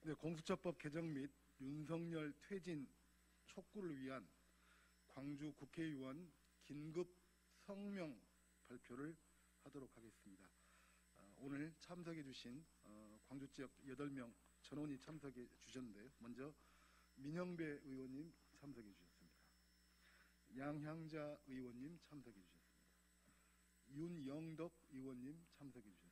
네, 공수처법 개정 및 윤석열 퇴진 촉구를 위한 광주 국회의원 긴급 성명 발표를 하도록 하겠습니다. 오늘 참석해 주신 광주 지역 8명 전원이 참석해 주셨는데요. 먼저 민영배 의원님 참석해 주셨습니다. 양향자 의원님 참석해 주셨습니다. 윤영덕 의원님 참석해 주셨습니다.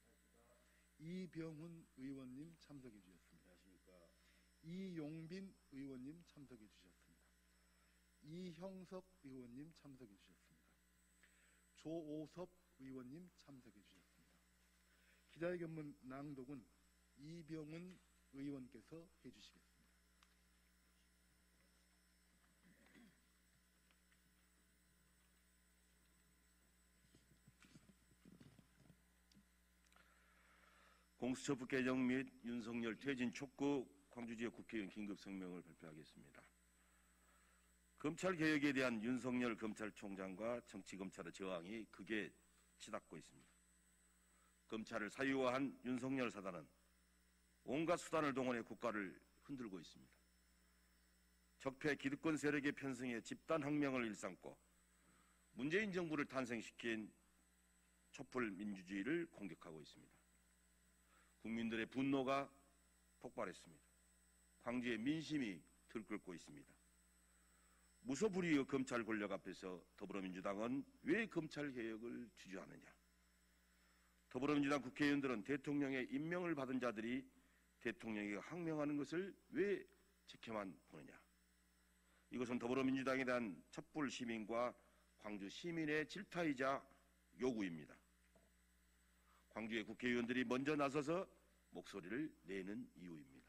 이병훈 의원님 참석해 주셨습니다. 안녕하십니까. 이용빈 의원님 참석해 주셨습니다. 이형석 의원님 참석해 주셨습니다. 조오섭 의원님 참석해 주셨습니다. 기자회견문 낭독은 이병훈 의원께서 해주시겠습니다. 공수처법 개정 및 윤석열 퇴진 촉구 광주지역 국회의원 긴급 성명을 발표하겠습니다. 검찰개혁에 대한 윤석열 검찰총장과 정치검찰의 저항이 극에 치닫고 있습니다. 검찰을 사유화한 윤석열 사단은 온갖 수단을 동원해 국가를 흔들고 있습니다. 적폐 기득권 세력의 편승에 집단혁명을 일삼고 문재인 정부를 탄생시킨 촛불 민주주의를 공격하고 있습니다. 국민들의 분노가 폭발했습니다. 광주의 민심이 들끓고 있습니다. 무소불위의 검찰 권력 앞에서 더불어민주당은 왜 검찰개혁을 주저하느냐? 더불어민주당 국회의원들은 대통령의 임명을 받은 자들이 대통령에게 항명하는 것을 왜 지켜만 보느냐? 이것은 더불어민주당에 대한 촛불 시민과 광주 시민의 질타이자 요구입니다. 광주의 국회의원들이 먼저 나서서 목소리를 내는 이유입니다.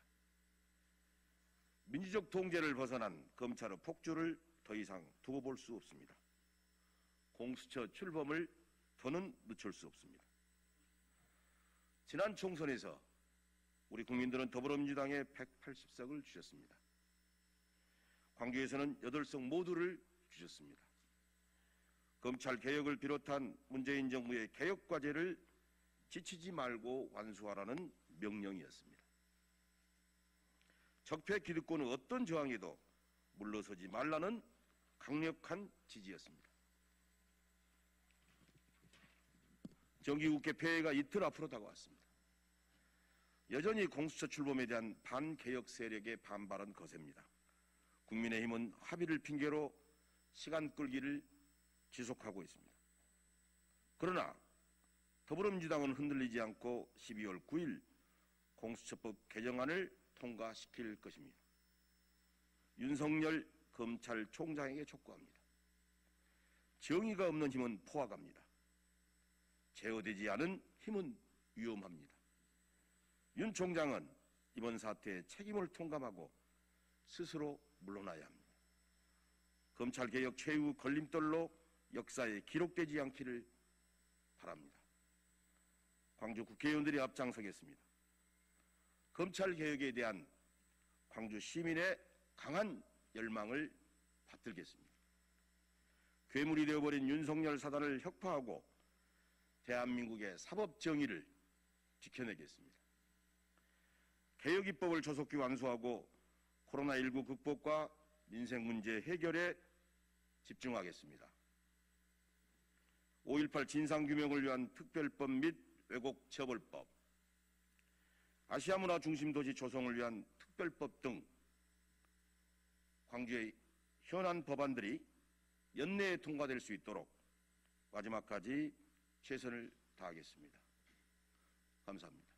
민주적 통제를 벗어난 검찰의 폭주를 더 이상 두고 볼 수 없습니다. 공수처 출범을 더는 늦출 수 없습니다. 지난 총선에서 우리 국민들은 더불어민주당에 180석을 주셨습니다. 광주에서는 8석 모두를 주셨습니다. 검찰 개혁을 비롯한 문재인 정부의 개혁 과제를 지치지 말고 완수하라는 명령이었습니다. 적폐 기득권의 어떤 저항에도 물러서지 말라는 강력한 지지였습니다. 정기국회 폐회가 이틀 앞으로 다가왔습니다. 여전히 공수처 출범에 대한 반개혁 세력의 반발은 거셉니다. 국민의힘은 합의를 핑계로 시간 끌기를 지속하고 있습니다. 그러나 더불어민주당은 흔들리지 않고 12월 9일 공수처법 개정안을 통과시킬 것입니다. 윤석열 검찰총장에게 촉구합니다. 정의가 없는 힘은 포악합니다. 제어되지 않은 힘은 위험합니다. 윤 총장은 이번 사태에 책임을 통감하고 스스로 물러나야 합니다. 검찰개혁 최후 걸림돌로 역사에 기록되지 않기를 바랍니다. 광주 국회의원들이 앞장서겠습니다. 검찰개혁에 대한 광주 시민의 강한 열망을 받들겠습니다. 괴물이 되어버린 윤석열 사단을 혁파하고 대한민국의 사법정의를 지켜내겠습니다. 개혁입법을 조속히 완수하고 코로나19 극복과 민생문제 해결에 집중하겠습니다. 5.18 진상규명을 위한 특별법 및 왜곡처벌법, 아시아문화 중심도시 조성을 위한 특별법 등 광주의 현안 법안들이 연내에 통과될 수 있도록 마지막까지 최선을 다하겠습니다. 감사합니다.